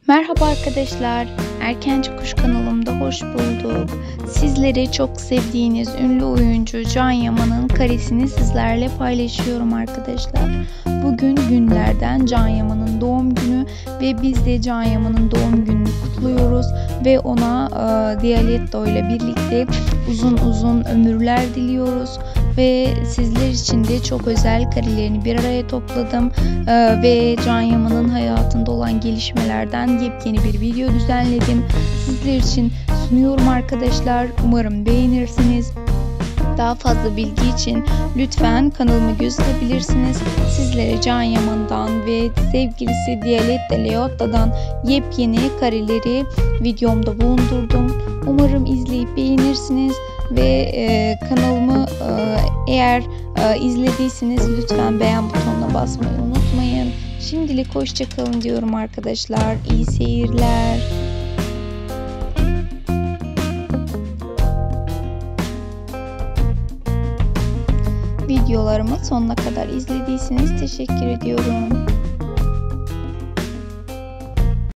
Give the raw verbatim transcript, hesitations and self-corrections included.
Merhaba arkadaşlar, Erkenci Kuş kanalımda hoş bulduk. Sizlere çok sevdiğiniz ünlü oyuncu Can Yaman'ın karesini sizlerle paylaşıyorum arkadaşlar. Bugün günlerden Can Yaman'ın doğum günü ve biz de Can Yaman'ın doğum gününü kutluyoruz ve ona e, Diyaletto ile birlikte uzun uzun ömürler diliyoruz. Ve sizler için de çok özel karelerini bir araya topladım ee, ve Can Yaman'ın hayatında olan gelişmelerden yepyeni bir video düzenledim. Sizler için sunuyorum arkadaşlar. Umarım beğenirsiniz. Daha fazla bilgi için lütfen kanalımı gözetebilirsiniz. Sizlere Can Yaman'dan ve sevgilisi Diyaletto Leotto'dan yepyeni kareleri videomda bulundurdum. Umarım izleyip beğenirsiniz ve e, kanalımı e, eğer e, izlediyseniz lütfen beğen butonuna basmayı unutmayın. Şimdilik hoşça kalın diyorum arkadaşlar. İyi seyirler. Videolarımı sonuna kadar izlediyseniz teşekkür ediyorum.